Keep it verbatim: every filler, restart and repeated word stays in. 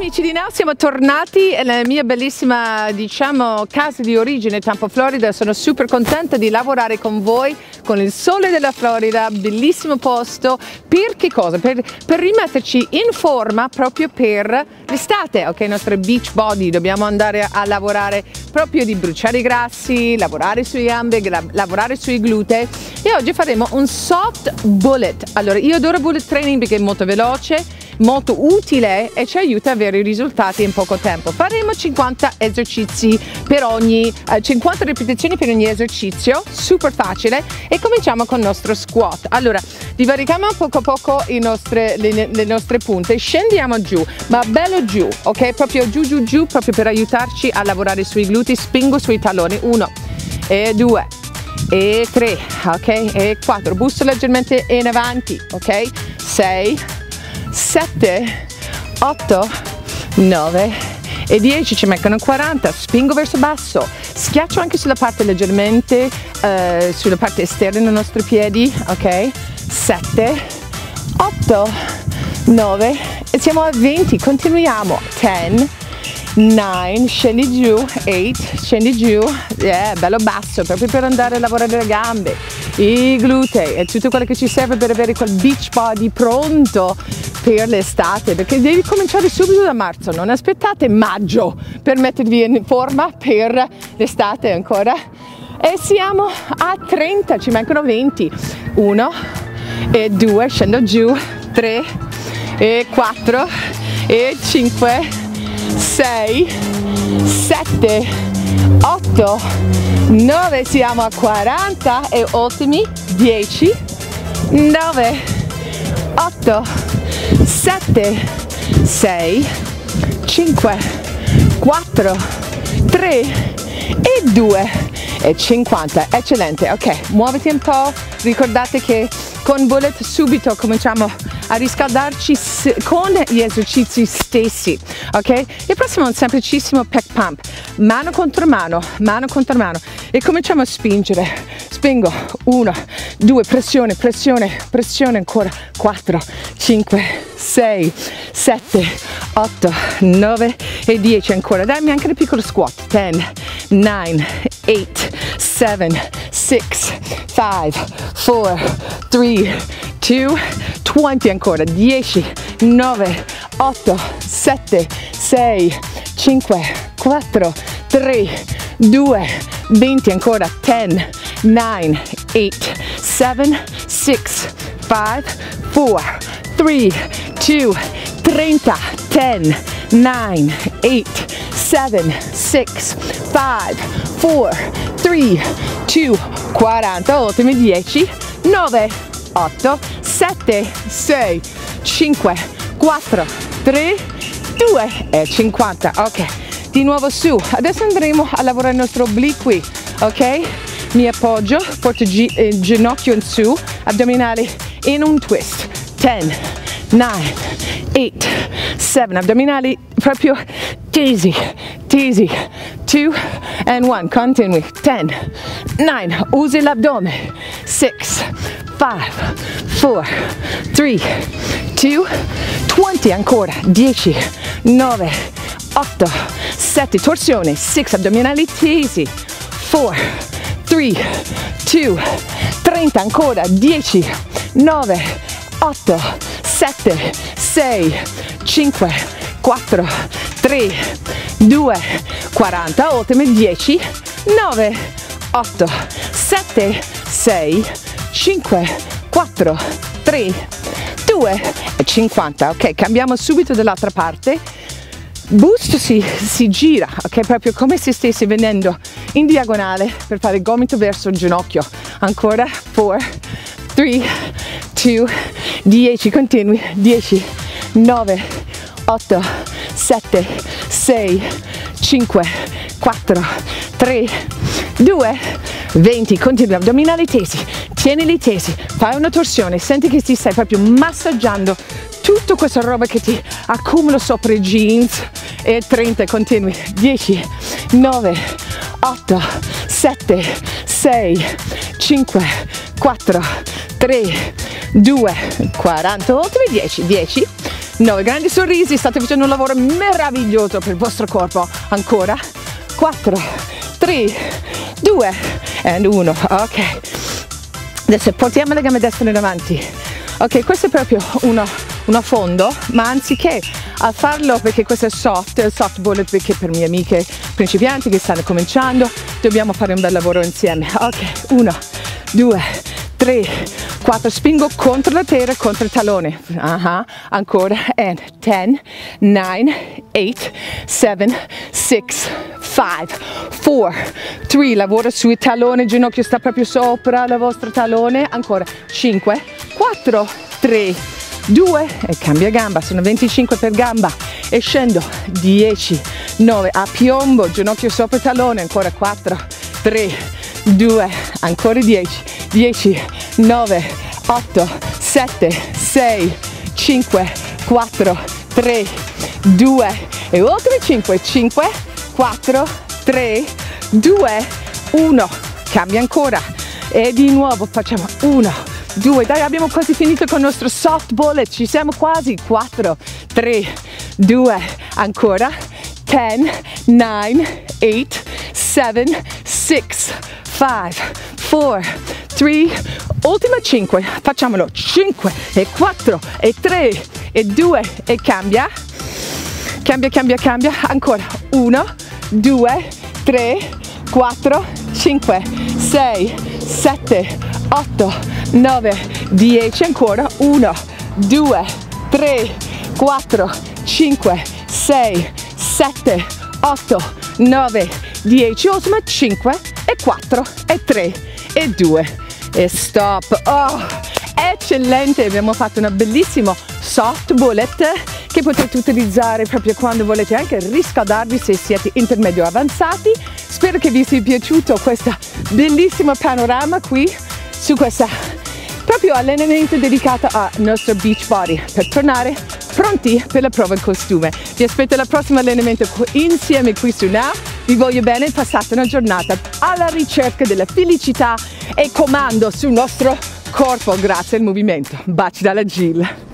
amici di Now, siamo tornati nella mia bellissima, diciamo, casa di origine, Tampa, Florida. Sono super contenta di lavorare con voi, con il sole della Florida, bellissimo posto. Per che cosa? Per, per rimetterci in forma proprio per l'estate, ok? Il nostro beach body, dobbiamo andare a lavorare proprio di bruciare i grassi, lavorare sui gambe, lavorare sui glutei. E oggi faremo un soft bullet. Allora, io adoro bullet training perché è molto veloce, molto utile e ci aiuta ad avere i risultati in poco tempo. Faremo cinquanta esercizi per ogni, eh, cinquanta ripetizioni per ogni esercizio, super facile, e cominciamo con il nostro squat. Allora, divarichiamo poco a poco i nostre, le, le nostre punte, scendiamo giù, ma bello giù, ok? Proprio giù giù giù, proprio per aiutarci a lavorare sui glutei. Spingo sui talloni, uno e due e tre, ok? E quattro, busto leggermente in avanti, ok? sei, sette, otto, nove e dieci, ci mancano quaranta, spingo verso basso, schiaccio anche sulla parte leggermente, eh, sulla parte esterna dei nostri piedi, ok? sette, otto, nove e siamo a venti, continuiamo, dieci, nove, scendi giù, otto, scendi giù, yeah, bello basso, proprio per andare a lavorare le gambe, i glutei e tutto quello che ci serve per avere quel beach body pronto per l'estate, perché devi cominciare subito da marzo, non aspettate maggio per mettervi in forma per l'estate ancora. E siamo a trenta, ci mancano venti, uno e due, scendo giù, tre e quattro e cinque, sei, sette, otto, nove, siamo a quaranta e ultimi, dieci, nove, otto, sette, sei, cinque, quattro, tre e due e cinquanta. Eccellente, ok, muoviti un po', ricordate che con bullet subito cominciamo a riscaldarci con gli esercizi stessi, ok? Il prossimo è un semplicissimo pec pump, mano contro mano, mano contro mano, e cominciamo a spingere. Spingo, uno, due, pressione, pressione, pressione ancora, quattro, cinque, sei, sette, otto, nove e dieci ancora. Dammi anche il piccolo squat. dieci, nove, otto, sette, sei, cinque, quattro, tre, due, venti ancora. dieci, nove, otto, sette, sei, cinque, quattro, tre, due, venti ancora. dieci, nove, otto, sette, sei, cinque, quattro, tre, due, trenta. dieci, nove, otto, sette, sei, cinque, quattro, tre, due, quaranta. Ultimi dieci, nove, otto, sette, sei, cinque, quattro, tre, due e cinquanta. Ok, di nuovo su. Adesso andremo a lavorare il nostro obliqui, ok? Mi appoggio, porto gi- eh, ginocchio in su, addominali in un twist. dieci, nove, otto, sette, addominali proprio tesi, tesi, due and one, continui. dieci, nove, usi l'addome, sei, cinque, quattro, tre, due, venti ancora, dieci, nove, otto, sette, torsione, sei, addominali tesi, quattro, tre, due, trenta ancora, dieci, nove, otto, sette, sei, cinque, quattro, tre, due, quaranta, ultime dieci, nove, otto, sette, sei, cinque, quattro, tre, due e cinquanta. Ok, cambiamo subito dall'altra parte. Busto si, si gira, ok, proprio come se stessi venendo in diagonale per fare il gomito verso il ginocchio. Ancora, quattro, tre, due, dieci, continui, dieci, nove, otto, sette, sei, cinque, quattro, tre, due, venti, continui, addominali tesi, tienili tesi, fai una torsione, senti che ti stai proprio massaggiando tutta questa roba che ti accumula sopra i jeans. E trenta, continui, dieci, nove, otto, sette, sei, cinque, quattro, tre, due, quaranta, ultimi dieci, dieci, nove, grandi sorrisi, state facendo un lavoro meraviglioso per il vostro corpo. Ancora, quattro, tre, due e uno. Ok, adesso portiamo le gambe destre in avanti. Ok, questo è proprio uno, uno fondo, ma anziché a farlo perché questo è soft, il soft bullet, perché per mie amiche principianti che stanno cominciando dobbiamo fare un bel lavoro insieme. Ok, uno, due, tre, quattro, spingo contro la terra, contro il talone. Uh-huh. Ancora, and ten, nine, eight, seven, six, five, four, three, lavoro sui taloni, il ginocchio sta proprio sopra il vostro talone. Ancora, cinque, quattro, tre, due e cambia gamba, sono venticinque per gamba e scendo, dieci, nove, a piombo, ginocchio sopra il talone, ancora quattro, tre, due, ancora dieci, dieci, nove, otto, sette, sei, cinque, quattro, tre, due e ultimi cinque, cinque, quattro, tre, due, uno, cambia ancora e di nuovo facciamo uno, due, dai, abbiamo quasi finito con il nostro soft bullet, ci siamo quasi, quattro, tre, due, ancora, ten, nine, eight, seven, six, five, four, three, ultima cinque, facciamolo, cinque e quattro e tre e due e cambia, cambia, cambia, cambia, ancora, uno, due, tre, quattro, cinque, sei, sette, otto, nove, dieci, ancora, uno, due, tre, quattro, cinque, sei, sette, otto, nove, dieci, ultima cinque e quattro e tre e due e stop. Oh, eccellente, abbiamo fatto una bellissima soft bullet che potete utilizzare proprio quando volete anche riscaldarvi se siete intermedio avanzati. Spero che vi sia piaciuto questo bellissimo panorama qui su questo proprio allenamento dedicato al nostro beach body per tornare pronti per la prova in costume. Vi aspetto al prossimo allenamento insieme qui su Now. Vi voglio bene, passate una giornata alla ricerca della felicità e comando sul nostro corpo grazie al movimento. Baci dalla Jill.